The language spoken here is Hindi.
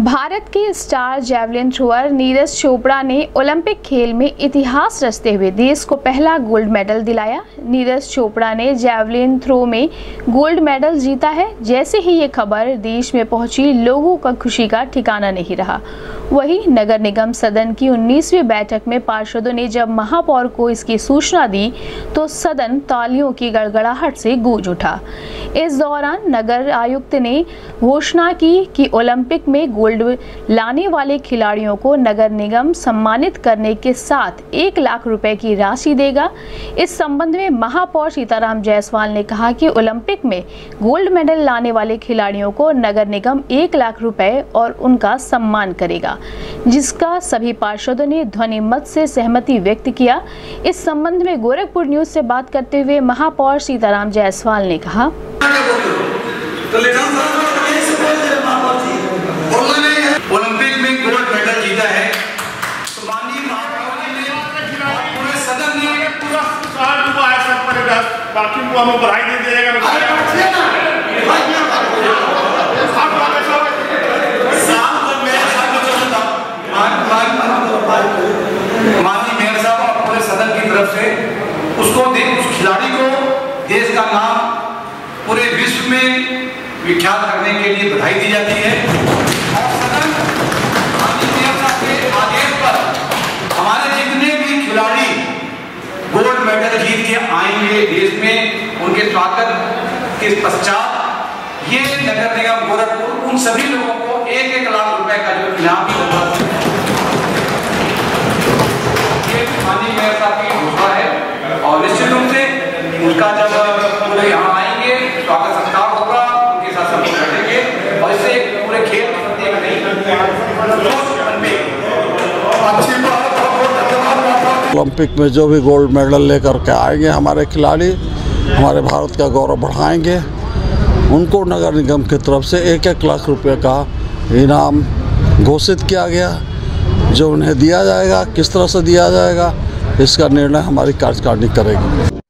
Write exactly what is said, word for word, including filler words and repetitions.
भारत के star javelin thrower Neeraj Chopra ने ओलंपिक खेल में इतिहास रचते हुए देश को पहला गोल्ड मेडल दिलाया। नीरज चोपड़ा ने जैवलिन थ्रो में गोल्ड मेडल जीता है। जैसे ही ये खबर देश में पहुंची, लोगों का खुशी का ठिकाना नहीं रहा। वहीं नगर निगम सदन की उन्नीसवीं बैठक में पार्षदों ने जब महापौर को इसकी सूचना दी तो सदन तालियों की गड़गड़ाहट से गूंज उठा। इस दौरान नगर आयुक्त ने घोषणा की कि ओलंपिक में गोल्ड लाने वाले खिलाड़ियों को नगर निगम सम्मानित करने के साथ एक लाख रुपए की राशि देगा। इस संबंध में महापौर सीताराम जायसवाल ने कहा कि ओलंपिक में गोल्ड मेडल लाने वाले खिलाड़ियों को नगर निगम एक लाख रुपए और उनका सम्मान करेगा, जिसका सभी पार्षदों ने ध्वनि मत से सहमति व्यक्त किया। इस संबंध में गोरखपुर न्यूज से बात करते हुए महापौर सीताराम जायसवाल ने कहा, ओलंपिक में गोल्ड मेडल जीता है तो माननीय महापौर ने पूरे सदन ने पूरा साल डूबा है सब पर, बाकी को हमें बधाई दे दिएगा। माननीय मेयर साहब और पूरे सदन की तरफ से उसको उस खिलाड़ी को देश का नाम पूरे विश्व में विख्यात करने के लिए बधाई दी जाती है। और सदन माननीय मेयर साहब के आदेश पर हमारे जितने भी खिलाड़ी गोल्ड मेडल जीत के आएंगे देश में, उनके स्वागत के पश्चात ये नगर निगम गोरखपुर उन सभी लोगों को एक एक लाख रुपए का जो इनाम दिया माननीय मेयर साहब की घोषणा है। और निश्चित रूप से उनका जब पूरे यहाँ आएंगे स्वागत सत्कार होगा, उनके साथ सब बैठेंगे और इससे पूरे खेल ओलंपिक में जो भी गोल्ड मेडल लेकर के आएंगे हमारे खिलाड़ी, हमारे भारत का गौरव बढ़ाएंगे। उनको नगर निगम की तरफ से एक एक लाख रुपए का इनाम घोषित किया गया, जो उन्हें दिया जाएगा। किस तरह से दिया जाएगा इसका निर्णय हमारी कार्यकारिणी करेगी।